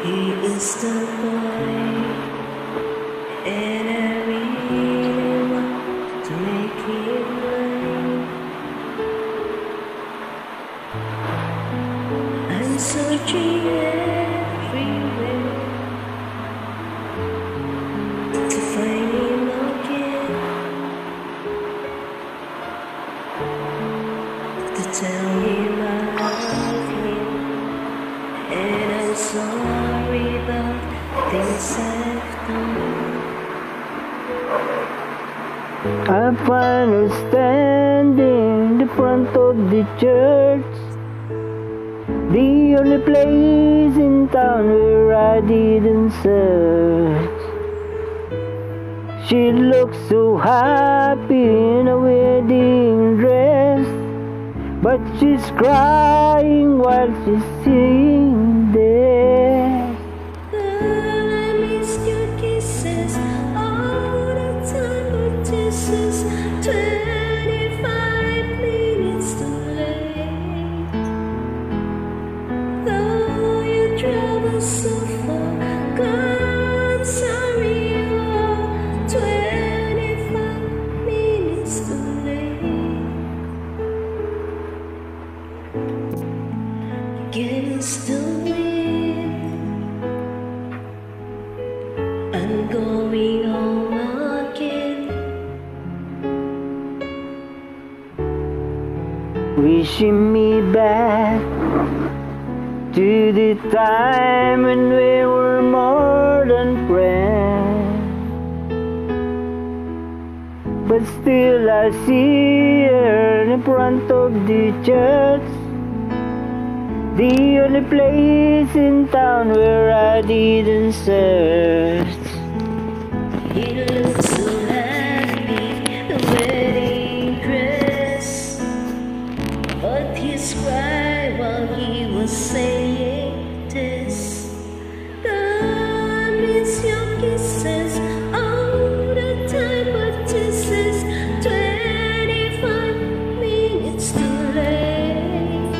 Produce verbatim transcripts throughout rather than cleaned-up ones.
He is the boy, and I really want to make him mine. I'm searching everywhere to find him again, to tell him I love him, and I'm sorry about things I've done. I find her standing in front of the church, the only place in town where I didn't search. She looks so happy in a wedding dress, but she's crying while she's singing there. Girl, I miss your kisses all the time, but this is twenty-five minutes too late. Though you travel so far, girl, I'm sorry you're twenty-five minutes too late. Against the wind, I'm going home again, Wishing me back to the time when we were more than friends. But still I see her in front of the church, the only place in town where I didn't search. he looks so happy, the wedding dress, but he's cried while he was saying this. God, miss your kisses all the time, but this is twenty-five minutes too late.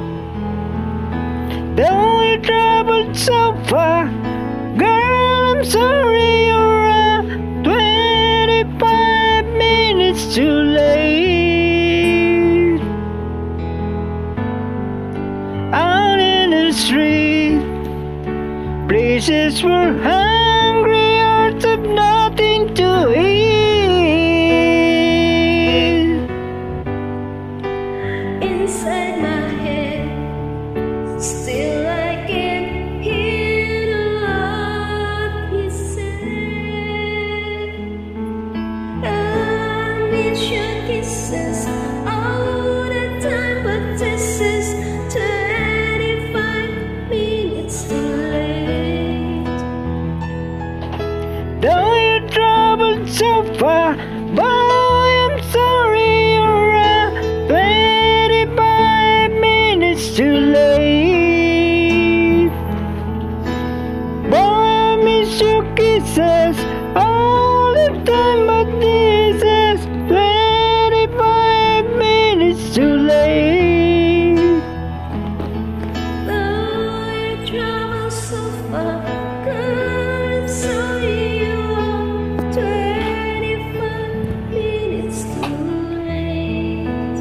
Though you traveled so far, girl, I'm sorry you're uh, twenty-five minutes too late. Out in the street, places were hungry, hearts have nothing to eat. Inside my head, still I can hear the love he said. I miss your kisses all the time, but this is twenty-five minutes too late. Though you traveled so far, boy, I'm sorry you're uh, twenty-five minutes too late. Boy, I miss your kisses all the time, but this is twenty-five minutes too late. Though you travel so far, girl, I'm sorry you're twenty-five minutes too late.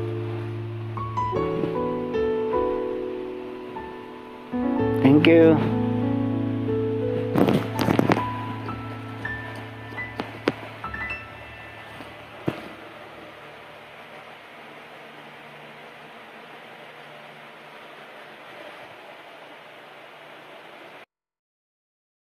Thank you.